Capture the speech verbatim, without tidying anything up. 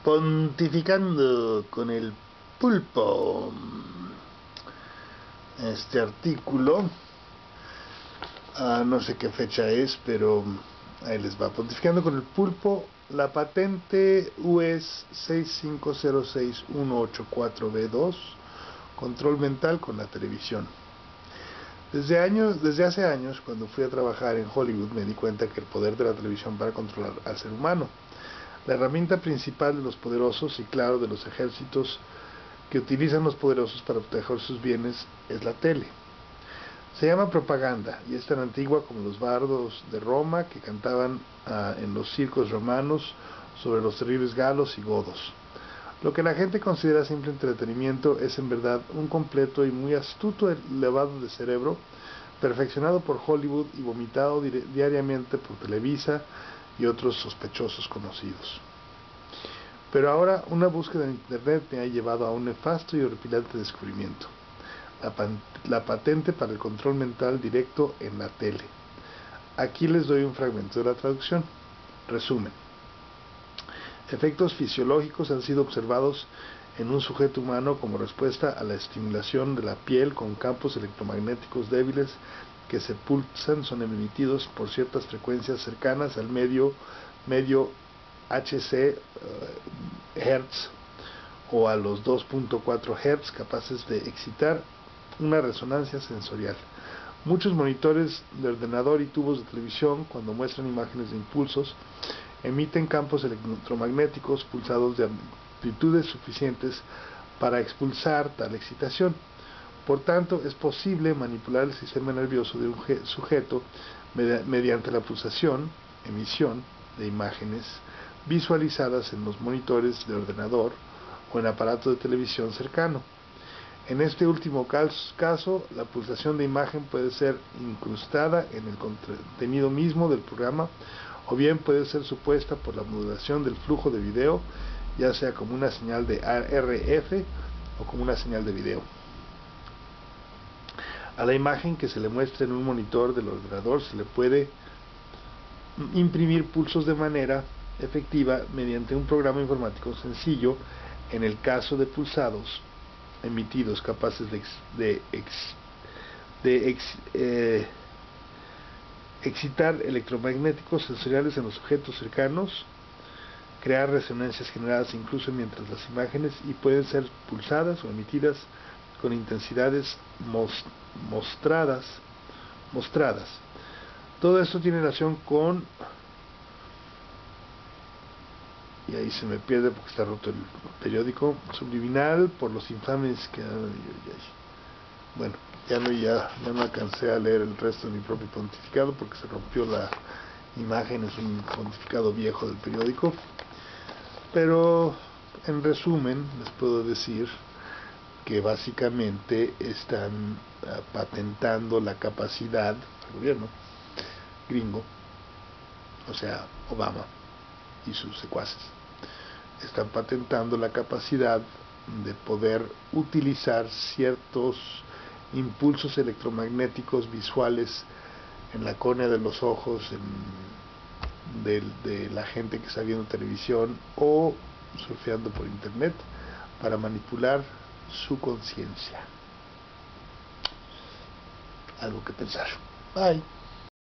Pontificando con el pulpo. Este artículo, uh, no sé qué fecha es, pero ahí les va. Pontificando con el pulpo, la patente U E S seis cinco cero seis uno ocho cuatro B dos, control mental con la televisión. Desde, años, desde hace años, cuando fui a trabajar en Hollywood, me di cuenta que el poder de la televisión para controlar al ser humano, la herramienta principal de los poderosos y claro de los ejércitos que utilizan los poderosos para proteger sus bienes, es la tele. Se llama propaganda y es tan antigua como los bardos de Roma que cantaban uh, en los circos romanos sobre los terribles galos y godos. Lo que la gente considera simple entretenimiento es en verdad un completo y muy astuto lavado de cerebro, perfeccionado por Hollywood y vomitado di diariamente por Televisa y otros sospechosos conocidos. Pero ahora una búsqueda en internet me ha llevado a un nefasto y horripilante descubrimiento: la, la patente para el control mental directo en la tele. Aquí les doy un fragmento de la traducción. Resumen: efectos fisiológicos han sido observados en un sujeto humano como respuesta a la estimulación de la piel con campos electromagnéticos débiles que se pulsan, son emitidos por ciertas frecuencias cercanas al medio, medio Hz uh, Hertz o a los dos punto cuatro Hz, capaces de excitar una resonancia sensorial. Muchos monitores de ordenador y tubos de televisión, cuando muestran imágenes de impulsos, emiten campos electromagnéticos pulsados de amplitudes suficientes para expulsar tal excitación. Por tanto, es posible manipular el sistema nervioso de un sujeto mediante la pulsación, emisión de imágenes visualizadas en los monitores de ordenador o en aparatos de televisión cercano. En este último caso, la pulsación de imagen puede ser incrustada en el contenido mismo del programa, o bien puede ser supuesta por la modulación del flujo de video, ya sea como una señal de R F o como una señal de video. A la imagen que se le muestra en un monitor del ordenador se le puede imprimir pulsos de manera efectiva mediante un programa informático sencillo, en el caso de pulsados emitidos capaces de, ex, de, ex, de ex, eh, excitar electromagnéticos sensoriales en los sujetos cercanos, crear resonancias generadas incluso mientras las imágenes y pueden ser pulsadas o emitidas con intensidades mostradas, mostradas. Todo esto tiene relación con, y ahí se me pierde porque está roto el periódico, subliminal por los infames que... Bueno, ya no, ya, ya no alcancé a leer el resto de mi propio pontificado porque se rompió la imagen, es un pontificado viejo del periódico. Pero en resumen les puedo decir que básicamente están uh, patentando la capacidad, el gobierno gringo, o sea, Obama y sus secuaces, están patentando la capacidad de poder utilizar ciertos impulsos electromagnéticos visuales en la córnea de los ojos en, de, de la gente que está viendo televisión o surfeando por internet para manipular su conciencia. Algo que pensar. Bye.